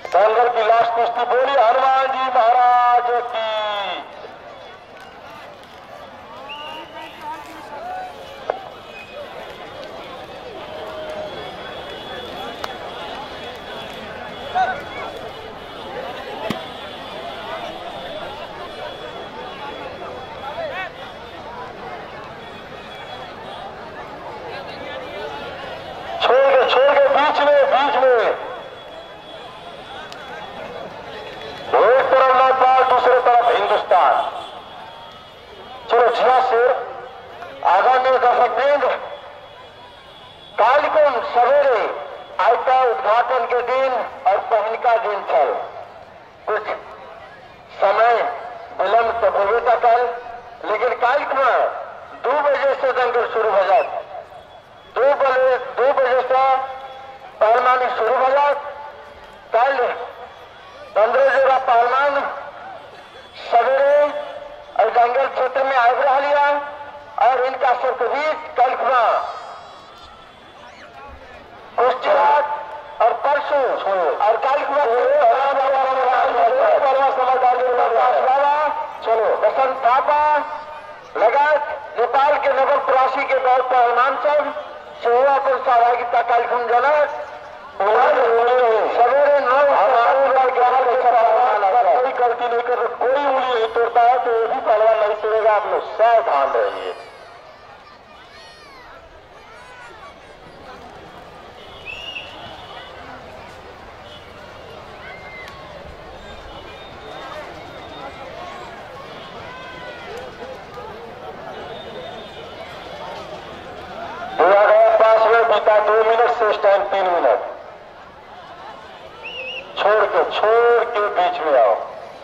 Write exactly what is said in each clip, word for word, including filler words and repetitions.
दंगल की लास्ट कुश्ती बोली हनुमान जी महाराज की। छोड़ के छोड़ के बीच में बीच में एक तरफ नेपाल दूसरे तरफ हिंदुस्तान। चलो जिया से आगामी दर्शक वृंद, काल को सवेरे आयता उद्घाटन के दिन और पहन का दिन चल कुछ समय विलंब तो होवे था कल, लेकिन काल को दो बजे से दंगल शुरू हो जाए। दो बजे दो बजे से पहलवानी शुरू हो जाए। कल पंद्रह जोड़ा पहलवान सवेरे और दंगल क्षेत्र में आग रहा लिया और इनका सबके बीच कल कुछ रात और परसों और कल चलो बसंत थापा लगात नेपाल के नगर प्रवासी के दौर पहलवान सब सेवा को सहभागिता कार्यक्रम जनक सवेरे नौ ग्यारह कोई गलती नहीं कर, कोई उंगली नहीं तोड़ता है तो वो भी पहलवान नहीं तोड़ेगा। आप लोग सावधान रहिए। दिया गया पांच में बीता दो मिनट से इस टाइम तीन मिनट। छोड़ के छोड़ के बीच में आओ।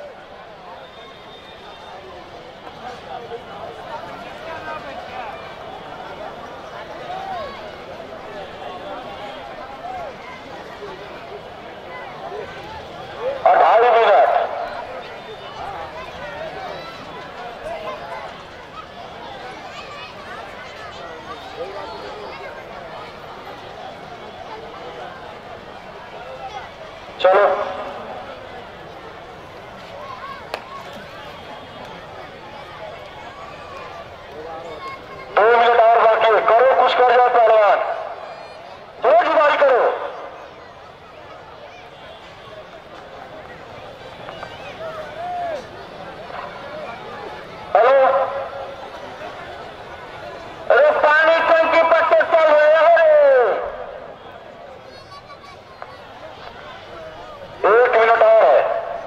अढ़ाई मिनट चलो दो मिनट और बाकी है। करो कुछ कर जाओ पहलवान, दो जुगाड़ी करो। हेलो, अरे पानी टंकी पर से चल रहे हो रे। एक मिनट और है।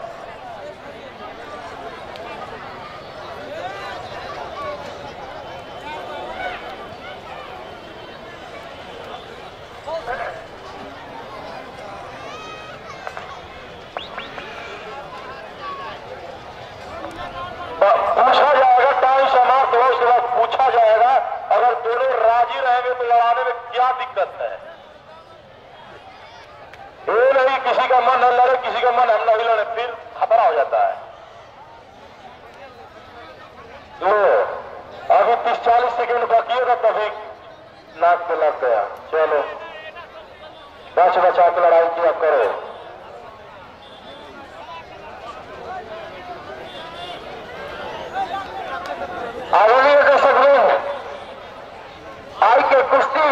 पूछा जाएगा, टाइम समाप्त हो उसके बाद पूछा जाएगा अगर दोनों राजी रहेंगे तो लड़ाने में क्या दिक्कत है। ये नहीं किसी का मन न लड़े, किसी का मन हम नहीं लड़े, फिर खतरा हो जाता है। लो अभी तीस चालीस सेकेंड बाकी है, तभी नाक पे लग गया। चलो बच बचा के लड़ाई किया करो। आगामी दर्शक वृंद, आई के कुश्ती